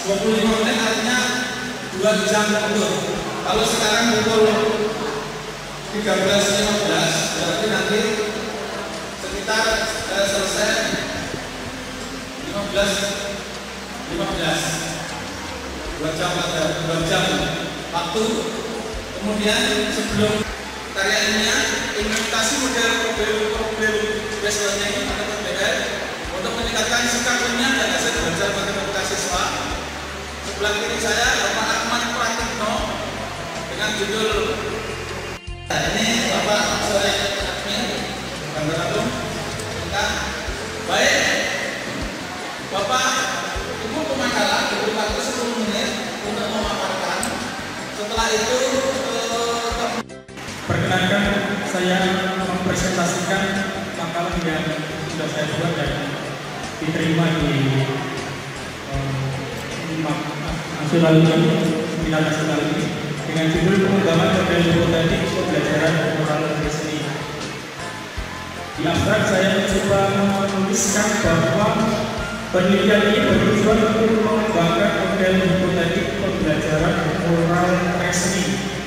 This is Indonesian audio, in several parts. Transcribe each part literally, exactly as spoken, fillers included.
dua puluh lima menit artinya dua jam utuh. Kalau sekarang pukul tiga belas lima belas berarti nanti sekitar eh, selesai lima belas lima belas, dua jam ada dua jam waktu. Kemudian sebelum karya ilmiah implementasi model problem-problem based learning atau P B L untuk meningkatkan sikap ilmiah dan hasil belajar matematika siswa. Sebelah kiri saya Bapak Ahmad Pratikno dengan judul nah, ini Bapak sore admin gambar aku baik. Bapak Ibu pemakaran diberi waktu sepuluh menit untuk memaparkan. Setelah itu eh, perkenankan saya mempresentasikan makalah yang sudah saya buat dan diterima di nasional ini, seminar nasional ini dengan judul pengembangan model hipotetik pembelajaran moral seni. Di abstrak saya mencoba menuliskan bahwa penelitian ini bertujuan untuk mengembangkan model hipotetik pembelajaran moral seni.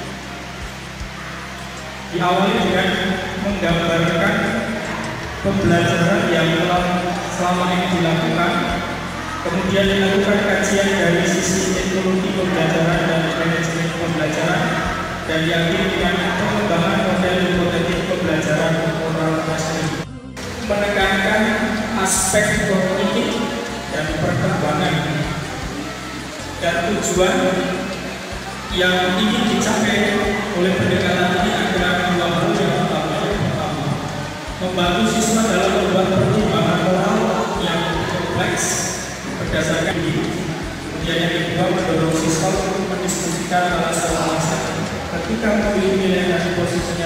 Diawali dengan menggambarkan pembelajaran yang telah selama ini dilakukan, kemudian dilakukan kajian dari sisi teknologi pembelajaran dan manajemen pembelajaran, dan diakhiri dengan pengembangan model hipotetik pembelajaran moral seni. Menekankan aspek kognitif dan perkembangan dan tujuan yang ingin dicapai oleh pendekatan ini adalah dua hal. Yang pertama, pertama membantu siswa dalam membuat pertimbangan moral yang kompleks berdasarkan ini. Kemudian yang kedua, mendorong siswa untuk mendiskusikan alasan-alasan ketika memilih nilai dari posisi